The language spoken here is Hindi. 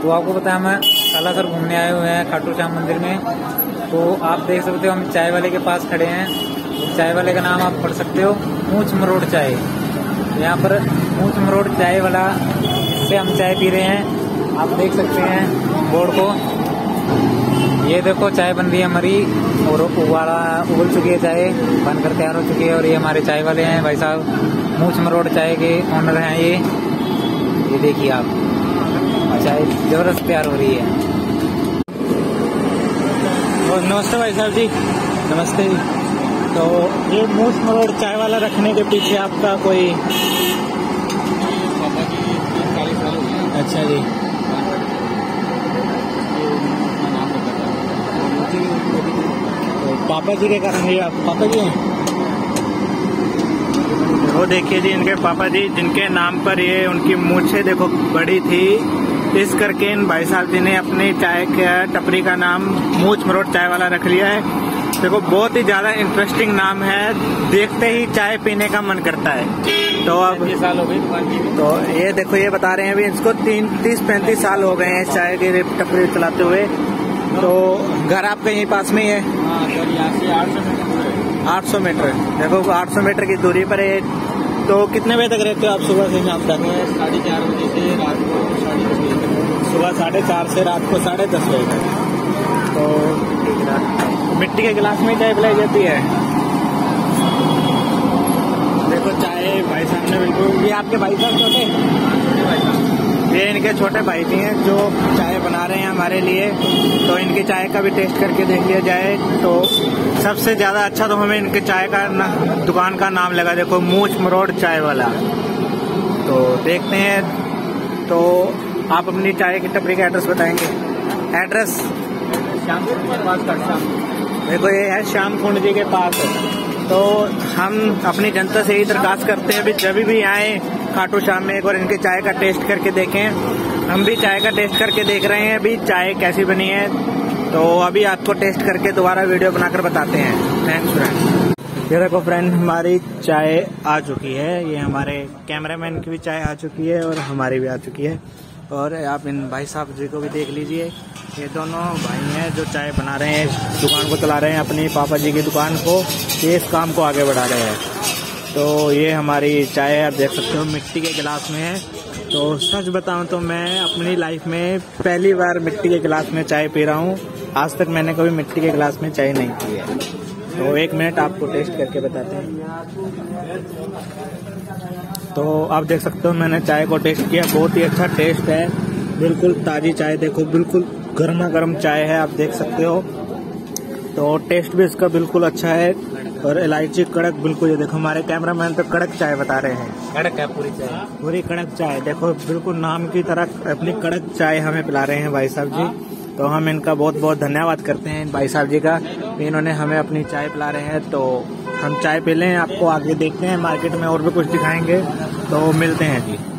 तो आपको पता है हम सालासर घूमने आए हुए हैं खाटू श्याम मंदिर में। तो आप देख सकते हो हम चाय वाले के पास खड़े हैं। चाय वाले का नाम आप पढ़ सकते हो, ऊंच मरोड़ चाय। यहाँ पर ऊंच मरोड़ चाय वाला से हम चाय पी रहे हैं। आप देख सकते हैं बोर्ड को। ये देखो चाय बन रही है हमारी और उबल चुकी है चाय, बनकर तैयार हो चुकी है। और ये हमारे चाय वाले हैं भाई साहब, ऊंच मरोड़ चाय के ओनर हैं ये देखिए आप, चाय जबरदस्त तैयार हो रही है। और नमस्ते भाई साहब जी। नमस्ते। तो ये ऊंच मरोड़ चाय वाला रखने के पीछे आपका कोई? अच्छा जी। तो पापा जी के कारण ये आप पापा जी हैं? वो देखिए जी, इनके पापा जी जिनके नाम पर ये उनकी मूछें देखो बड़ी थी, इस करके इन भाई साहब जी ने अपनी चाय का टपरी का नाम मूंछ मरोड़ चाय वाला रख लिया है। देखो बहुत ही ज्यादा इंटरेस्टिंग नाम है, देखते ही चाय पीने का मन करता है। तो अब 30 साल हो गए। तो ये देखो, ये बता रहे हैं अभी इसको 30-35 साल हो गए हैं चाय की टपरी चलाते हुए। तो घर आपका यहीं पास में ही है? हाँ सर, यहाँ से 800 मीटर। देखो 800 मीटर की दूरी पर है। तो कितने बजे तक रहते हो आप सुबह से शाम तक? 4:30 बजे से रात को 10:30 बजे तक। सुबह 4:30 से रात को 10:30 बजे तक। तो मिट्टी के गिलास में चाय पिलाई जाती है। देखो चाय भाई साहब ने बिल्कुल, ये आपके भाई साहब छोटे भाई साहब, ये इनके छोटे भाई जी हैं जो चाय बना रहे हैं हमारे लिए। तो इनकी चाय का भी टेस्ट करके देख लिया जाए। तो सबसे ज्यादा अच्छा तो हमें इनके चाय का दुकान का नाम लगा, देखो मूंछ मरोड़ चाय वाला। तो देखते हैं। तो आप अपनी चाय की टपरी का एड्रेस बताएंगे? एड्रेस श्याम कुंड के पास कटसा। देखो ये है श्याम कुंड जी के पास। तो हम अपनी जनता से यही दरखास्त करते हैं, जब भी आए खाटू श्याम में एक बार इनके चाय का टेस्ट करके देखें। हम भी चाय का टेस्ट करके देख रहे हैं अभी चाय कैसी बनी है। तो अभी आपको टेस्ट करके दोबारा वीडियो बनाकर बताते हैं। Thanks friend. ये देखो फ्रेंड, हमारी चाय आ चुकी है। ये हमारे कैमरामैन की भी चाय आ चुकी है और हमारी भी आ चुकी है। और आप इन भाई साहब जी को भी देख लीजिए, ये दोनों भाई हैं जो चाय बना रहे हैं, दुकान को चला रहे हैं अपनी पापा जी की दुकान को। ये इस काम को आगे बढ़ा रहे हैं। तो ये हमारी चाय आप देख सकते हो मिट्टी के गिलास में है। तो सच बताऊं तो मैं अपनी लाइफ में पहली बार मिट्टी के गिलास में चाय पी रहा हूँ। आज तक मैंने कभी मिट्टी के गिलास में चाय नहीं पी है। तो 1 मिनट आपको टेस्ट करके बताते हैं। तो आप देख सकते हो मैंने चाय को टेस्ट किया, बहुत ही अच्छा टेस्ट है। बिल्कुल ताजी चाय, देखो बिल्कुल गर्मा गर्म चाय है, आप देख सकते हो। तो टेस्ट भी इसका बिल्कुल अच्छा है और इलायची कड़क बिल्कुल। ये देखो हमारे कैमरामैन तो कड़क चाय बता रहे हैं। कड़क है पूरी चाय, पूरी कड़क चाय। देखो बिल्कुल नाम की तरह अपनी कड़क चाय हमें पिला रहे हैं भाई साहब जी। तो हम इनका बहुत बहुत धन्यवाद करते हैं इन भाई साहब जी का, इन्होंने हमें अपनी चाय पिला रहे हैं। तो हम चाय पी लें, आपको आगे देखते हैं मार्केट में और भी कुछ दिखाएंगे। तो मिलते हैं जी।